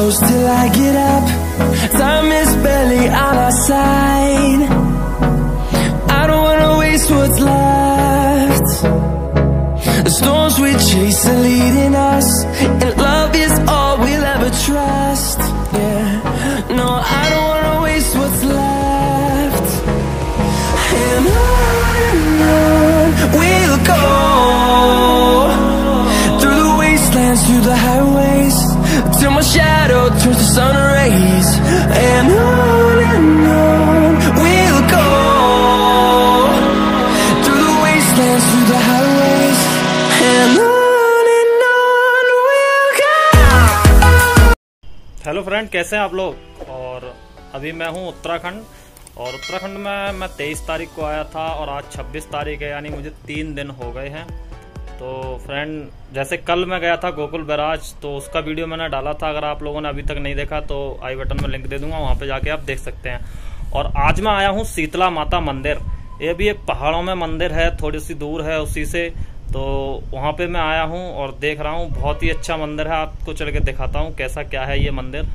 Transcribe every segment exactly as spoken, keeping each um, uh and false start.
close till I get up. Time is barely on our side. I don't wanna waste what's left. The storms we chase are leading us, and love is all we'll ever trust. Yeah, no, I don't wanna waste what's left. And on and on we'll go, through the wastelands, through the highways, till my shadow turns to sun rays. And on and on we'll go, through the wastelands, through the highways, and on and on we'll go. Hello friend, कैसे हैं आप लोग। और अभी मैं हूं उत्तराखंड, और उत्तराखंड में मैं तेईस तारीख को आया था और आज छब्बीस तारीख है, यानी मुझे तीन दिन हो गए हैं। तो फ्रेंड, जैसे कल मैं गया था गोकुल बैराज, तो उसका वीडियो मैंने डाला था। अगर आप लोगों ने अभी तक नहीं देखा तो आई बटन में लिंक दे दूंगा, वहां पे जाके आप देख सकते हैं। और आज मैं आया हूं शीतला माता मंदिर। ये भी एक पहाड़ों में मंदिर है, थोड़ी सी दूर है उसी से। तो वहां पे मैं आया हूं और देख रहा हूं, बहुत ही अच्छा मंदिर है। आपको चल के दिखाता हूं कैसा क्या है ये मंदिर।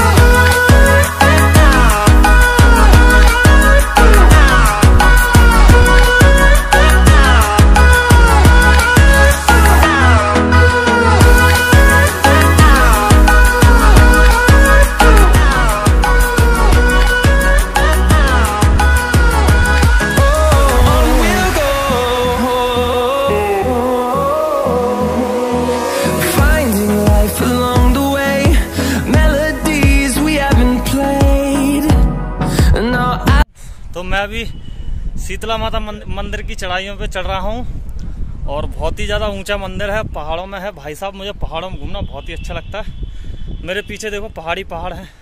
तो मैं अभी शीतला माता मंदिर की चढ़ाइयों पे चढ़ रहा हूँ, और बहुत ही ज़्यादा ऊंचा मंदिर है, पहाड़ों में है। भाई साहब, मुझे पहाड़ों में घूमना बहुत ही अच्छा लगता है। मेरे पीछे देखो पहाड़ी पहाड़ है,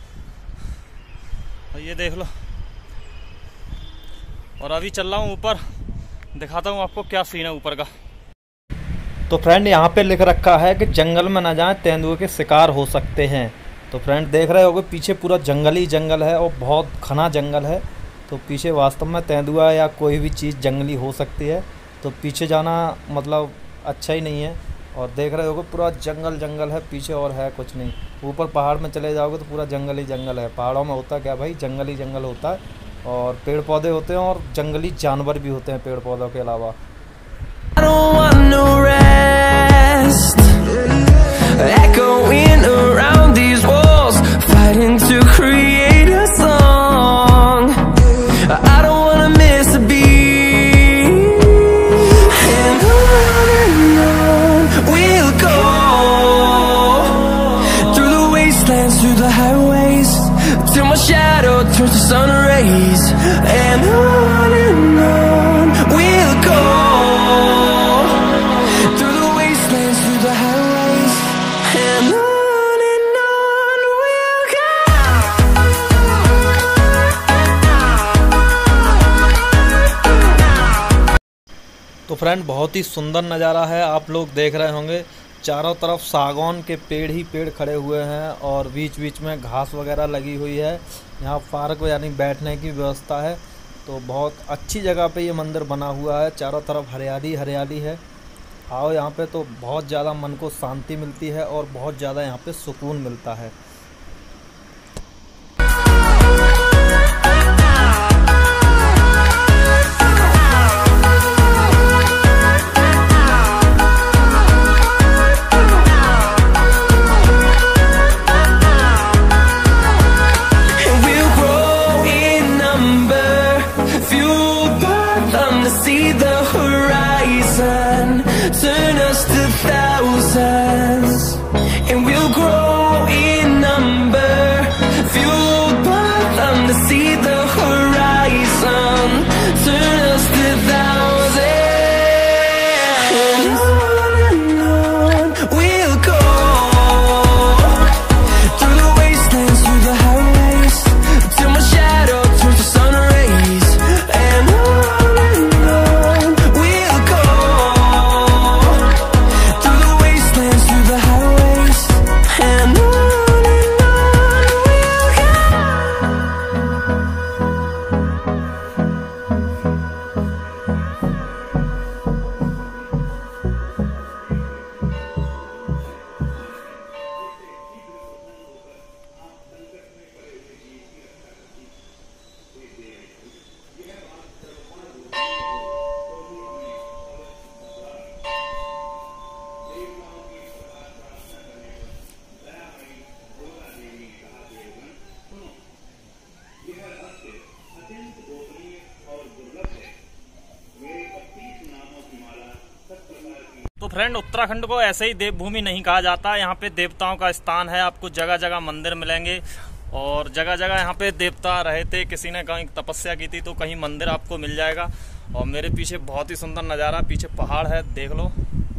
और ये देख लो। और अभी चल रहा हूँ ऊपर, दिखाता हूँ आपको क्या सीन है ऊपर का। तो फ्रेंड, यहाँ पे लिख रखा है कि जंगल में ना जाएं, तेंदुए के शिकार हो सकते हैं। तो फ्रेंड देख रहे होगे पीछे पूरा जंगल ही जंगल है, और बहुत घना जंगल है। तो पीछे वास्तव में तेंदुआ या कोई भी चीज़ जंगली हो सकती है, तो पीछे जाना मतलब अच्छा ही नहीं है। और देख रहे होगे पूरा जंगल जंगल है पीछे, और है कुछ नहीं। ऊपर पहाड़ में चले जाओगे तो पूरा जंगल ही जंगल है। पहाड़ों में होता क्या भाई, जंगल ही जंगल होता है, और पेड़ पौधे होते हैं, और जंगली जानवर भी होते हैं पेड़ पौधों के अलावा। Through the highways, till my shadow turns to sun rays. And on and on we'll go, through the wastelands, through the highways, and on and on we'll go. तो फ्रेंड, बहुत ही सुंदर नज़ारा है, आप लोग देख रहे होंगे। चारों तरफ सागौन के पेड़ ही पेड़ खड़े हुए हैं, और बीच बीच में घास वगैरह लगी हुई है। यहाँ पार्क यानी बैठने की व्यवस्था है। तो बहुत अच्छी जगह पे ये मंदिर बना हुआ है, चारों तरफ हरियाली हरियाली है। आओ यहाँ पे, तो बहुत ज़्यादा मन को शांति मिलती है, और बहुत ज़्यादा यहाँ पे सुकून मिलता है। See the horizon, turn us to thousands, and we'll grow in तो फ्रेंड, उत्तराखंड को ऐसे ही देवभूमि नहीं कहा जाता। यहाँ पे देवताओं का स्थान है, आपको जगह जगह मंदिर मिलेंगे और जगह जगह यहाँ पे देवता रहे थे। किसी ने कहीं तपस्या की थी तो कहीं मंदिर आपको मिल जाएगा। और मेरे पीछे बहुत ही सुंदर नज़ारा, पीछे पहाड़ है, देख लो।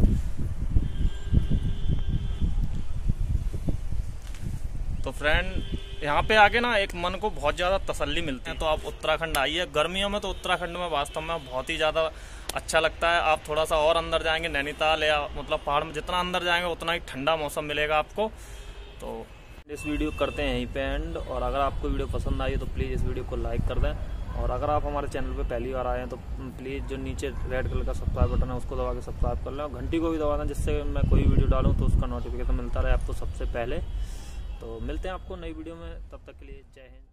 तो फ्रेंड, यहाँ पे आके ना एक मन को बहुत ज़्यादा तसल्ली मिलती है। तो आप उत्तराखंड आइए। गर्मियों में तो उत्तराखंड में वास्तव में बहुत ही ज़्यादा अच्छा लगता है। आप थोड़ा सा और अंदर जाएंगे, नैनीताल या मतलब पहाड़ में जितना अंदर जाएंगे उतना ही ठंडा मौसम मिलेगा आपको। तो इस वीडियो करते हैं यहीं पे एंड। और अगर आपको वीडियो पसंद आई तो प्लीज़ इस वीडियो को लाइक कर दें। और अगर आप हमारे चैनल पे पहली बार आए हैं तो प्लीज़ जो नीचे रेड कलर का सब्सक्राइब बटन है उसको दबा के सब्सक्राइब कर लें और घंटी को भी दबा दें, जिससे मैं कोई वीडियो डालूँ तो उसका नोटिफिकेशन मिलता रहे आपको सबसे पहले। तो मिलते हैं आपको नई वीडियो में, तब तक के लिए जय हिंद।